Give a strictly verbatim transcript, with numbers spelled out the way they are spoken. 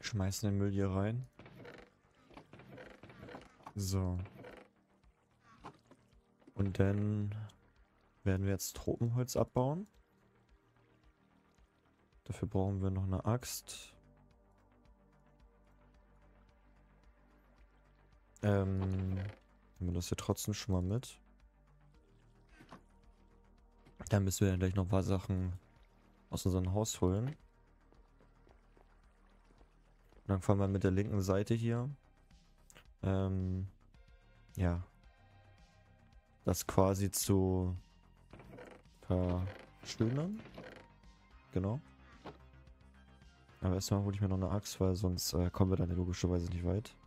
Schmeißen den Müll hier rein. So. Und dann werden wir jetzt Tropenholz abbauen. Dafür brauchen wir noch eine Axt. Ähm, nehmen wir das hier trotzdem schon mal mit. Dann müssen wir dann gleich noch ein paar Sachen aus unserem Haus holen. Und dann fangen wir mit der linken Seite hier. Ähm, ja. Das quasi zu verschönern. Genau. Aber erstmal hole ich mir noch eine Axt, weil sonst äh, kommen wir dann logischerweise nicht weit.